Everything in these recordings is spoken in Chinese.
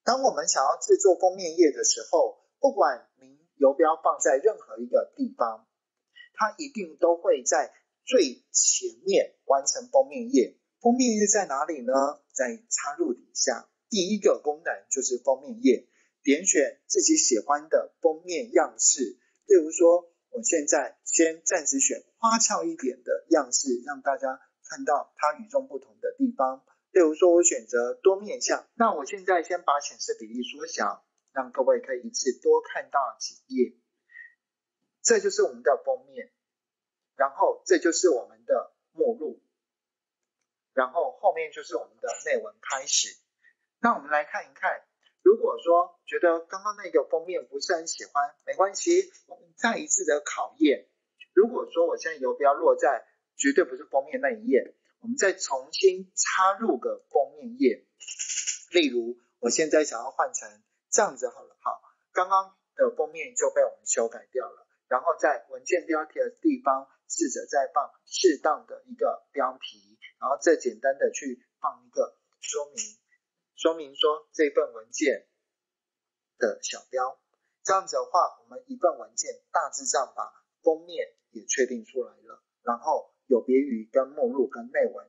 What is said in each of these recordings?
当我们想要制作封面页的时候，不管您游标放在任何一个地方，它一定都会在最前面完成封面页。封面页在哪里呢？在插入底下，第一个功能就是封面页，点选自己喜欢的封面样式。例如说，我现在先暂时选花俏一点的样式，让大家看到它与众不同的地方。例如说，我选择多面向，那我现在先把显示比例缩小，让各位可以一次多看到几页。这就是我们的封面，然后这就是我们的目录，然后后面就是我们的内文开始。那我们来看一看，如果说觉得刚刚那个封面不是很喜欢，没关系，我们再一次的考验。如果说我现在游标落在绝对不是封面那一页，我们再重新插入个封面页。例如我现在想要换成这样子好了，好，刚刚的封面就被我们修改掉了，然后在文件标题的地方试着再放适当的一个标题，然后再简单的去放一个说明说这份文件的小标。这样子的话，我们一份文件大致上把封面也确定出来了，然后有别于跟目录跟内文。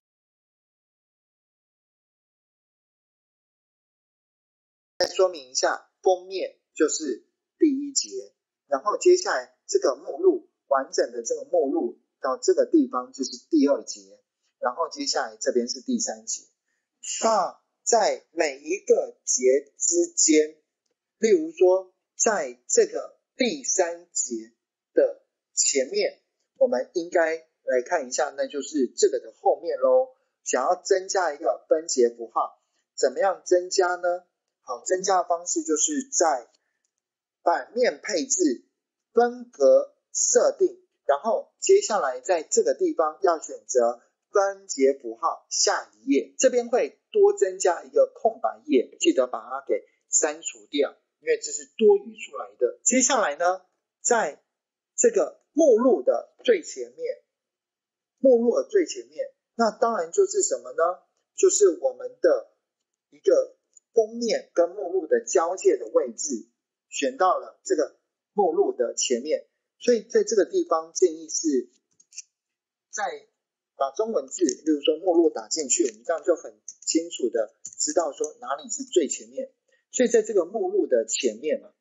再说明一下，封面就是第一节，然后接下来这个目录完整的这个目录到这个地方就是第二节，然后接下来这边是第三节。那在每一个节之间，例如说在这个第三节的前面，我们应该来看一下，那就是这个的后面咯。想要增加一个分节符号，怎么样增加呢？好，增加的方式就是在版面配置分隔设定，然后接下来在这个地方要选择分节符号下一页，这边会多增加一个空白页，记得把它给删除掉，因为这是多余出来的。接下来呢，在这个目录的最前面，那当然就是什么呢？就是我们的一个封面跟目录的交界的位置，选到了这个目录的前面，所以在这个地方建议是在把中文字，例如说目录打进去，我们这样就很清楚的知道说哪里是最前面，所以在这个目录的前面嘛。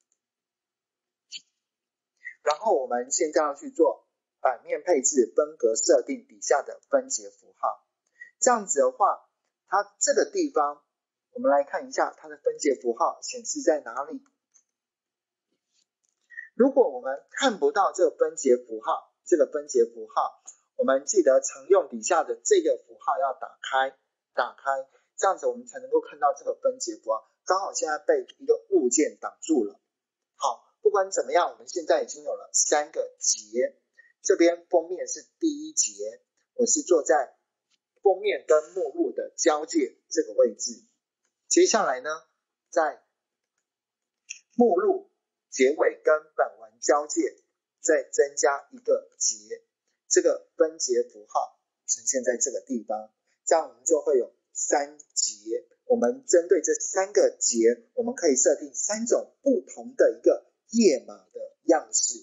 然后我们现在要去做版面配置分隔设定底下的分节符号，这样子的话，它这个地方我们来看一下它的分节符号显示在哪里。如果我们看不到这个分节符号，我们记得常用底下的这个符号要打开，这样子我们才能够看到这个分节符号。刚好现在被一个物件挡住了。好，不管怎么样，我们现在已经有了3个节，这边封面是第一节，我是坐在封面跟目录的交界这个位置。接下来呢，在目录结尾跟本文交界再增加一个节，这个分节符号呈现在这个地方，这样我们就会有3节。我们针对这3个节，我们可以设定3种不同的一个页码的样式。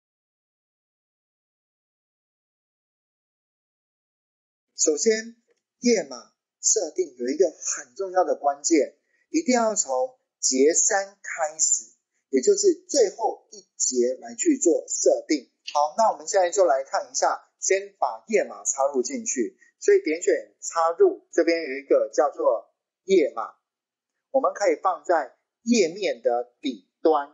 首先，页码设定有一个很重要的关键，一定要从节3开始，也就是最后一节来去做设定。好，那我们现在就来看一下，先把页码插入进去，所以点选插入，这边有一个叫做页码，我们可以放在页面的底端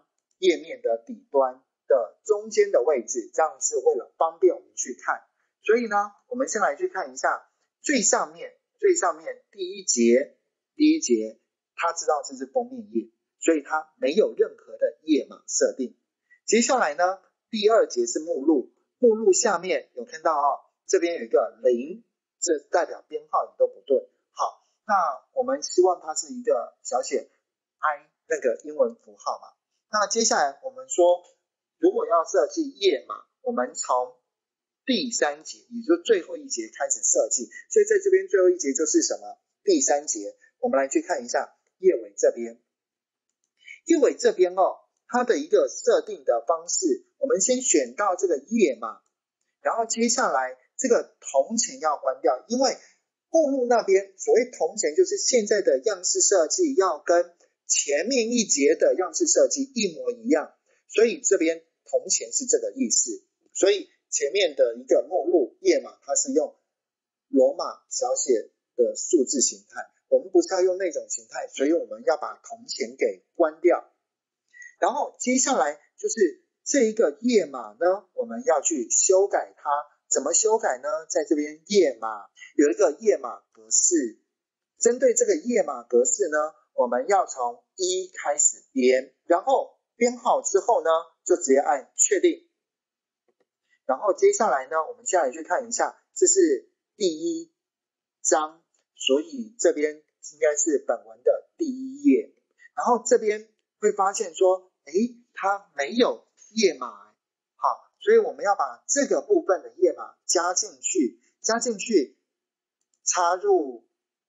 的中间的位置，这样是为了方便我们去看。所以呢，我们先来去看一下最上面第一节，它知道这是封面页，所以它没有任何的页码设定。接下来呢，第二节是目录下面有看到这边有一个0，这代表编号也都不对。好，那我们希望它是一个小写 i 那个英文符号嘛。那接下来我们说，如果要设计页码，我们从第3节，也就是最后一节开始设计，所以在这边最后一节就是什么？第3节。我们来去看一下页尾这边。页尾这边它的一个设定的方式，我们先选到这个页码，然后接下来这个铜钱要关掉，因为目录那边所谓铜钱就是现在的样式设计要跟前面一节的样式设计一模一样，所以这边铜钱是这个意思。所以前面的一个目录页码它是用罗马小写的数字形态，我们不是要用那种形态，所以我们要把铜钱给关掉。然后接下来就是这一个页码呢，我们要去修改它。怎么修改呢？在这边页码有一个页码格式，针对这个页码格式呢，我们要从1开始编，然后编好之后呢，就直接按确定。然后接下来呢，我们下来去看一下，这是第1章，所以这边应该是本文的第1页。然后这边会发现说，它没有页码。好，所以我们要把这个部分的页码加进去，插入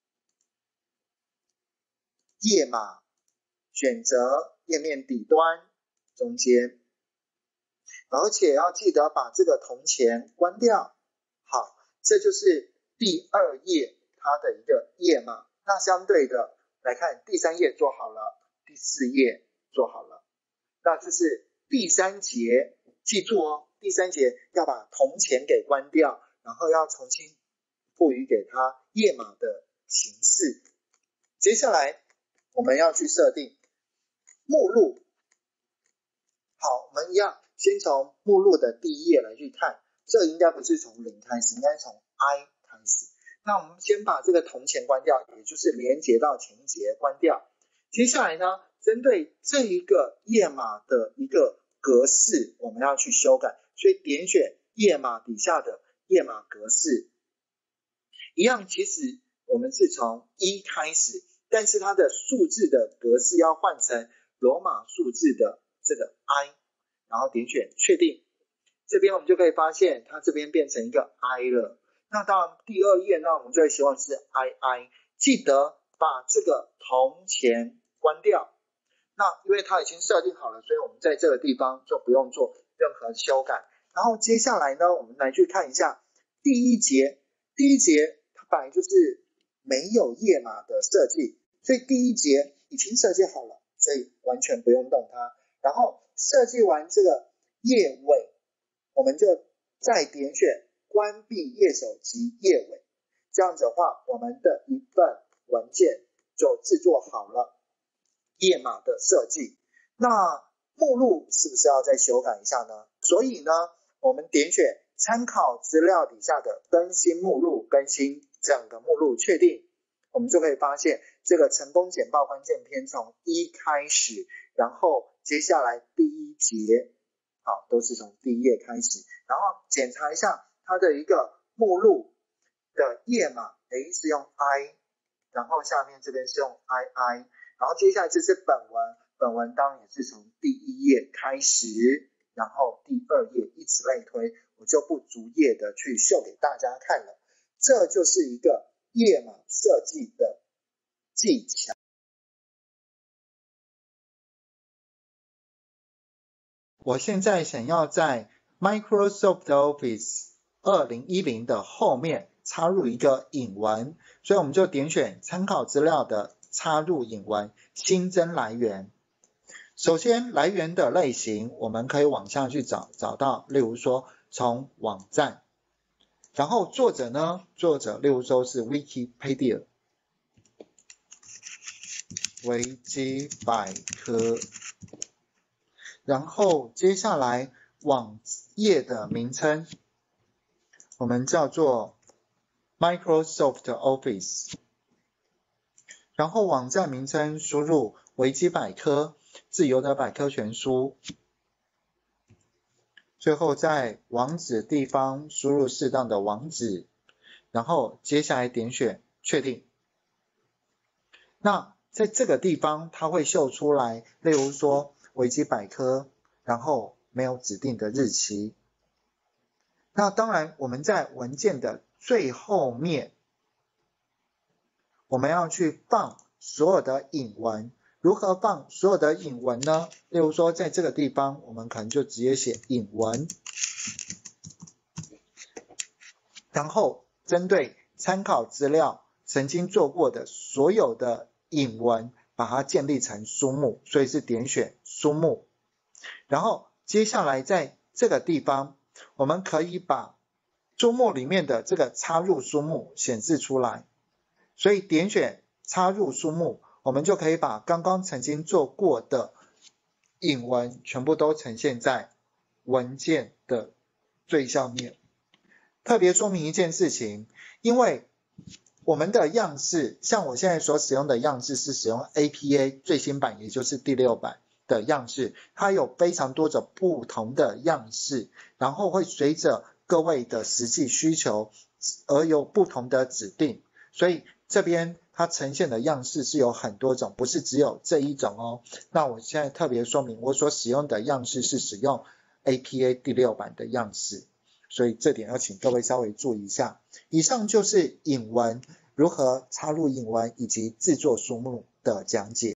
页码，选择页面底端中间，而且要记得把这个铜钱关掉。好，这就是第2页它的一个页码。那相对的来看，第3页做好了，第4页做好了，那这是第3节，记住第3节要把铜钱给关掉，然后要重新赋予给它页码的形式。接下来我们要去设定目录。好，我们一样先从目录的第1页来去看，这应该不是从0开始，应该从 I 开始。那我们先把这个铜钱关掉，也就是连接到前一节关掉。接下来呢，针对这一个页码的一个格式，我们要去修改，所以点选页码底下的页码格式。一样，其实我们是从1开始，但是它的数字的格式要换成罗马数字的这个 I， 然后点选确定。这边我们就可以发现它这边变成一个 I 了。那到第2页呢，我们就会希望是 II， 记得把这个铜钱关掉。那因为它已经设定好了，所以我们在这个地方就不用做任何修改。然后接下来呢，我们来去看一下第1节。第1节它本来就是没有页码的设计，所以第1节已经设计好了，所以完全不用动它。然后设计完这个页尾，我们就再点选关闭页首及页尾，这样子的话，我们的一份文件就制作好了页码的设计。那目录是不是要再修改一下呢？所以呢，我们点选参考资料底下的更新目录，更新整个目录确定，我们就可以发现这个成功简报关键篇从1开始，然后接下来第1节，好，都是从第1页开始，然后检查一下它的一个目录的页码，是用 I， 然后下面这边是用 II， 然后接下来这是本文当然也是从第1页开始，然后第2页以此类推，我就不逐页的去秀给大家看了。这就是一个页码设计的技巧。我现在想要在 Microsoft Office 2010的后面插入一个引文，所以我们就点选参考资料的插入引文，新增来源。首先来源的类型我们可以往下去找到，例如说从网站，然后作者呢，例如说是 Wikipedia 维基百科，然后接下来网页的名称我们叫做 Microsoft Office， 然后网站名称输入维基百科，自由的百科全书，最后在网址地方输入适当的网址，然后接下来点选确定。那在这个地方它会秀出来，例如说维基百科，然后没有指定的日期。那当然我们在文件的最后面我们要去放所有的引文。如何放所有的引文呢？例如说在这个地方我们可能就直接写引文，然后针对参考资料曾经做过的所有的引文把它建立成书目，所以是点选书目。然后接下来在这个地方我们可以把书目里面的这个插入书目显示出来，所以点选插入书目，我们就可以把刚刚曾经做过的引文全部都呈现在文件的最上面。特别说明一件事情，因为我们的样式，像我现在所使用的样式是使用 APA 最新版，也就是第6版的样式，它有非常多种不同的样式，然后会随着各位的实际需求而有不同的指定，所以这边它呈现的样式是有很多种，不是只有这一种哦。那我现在特别说明，我所使用的样式是使用 APA 第6版的样式，所以这点要请各位稍微注意一下。以上就是引文如何插入引文以及制作书目的讲解。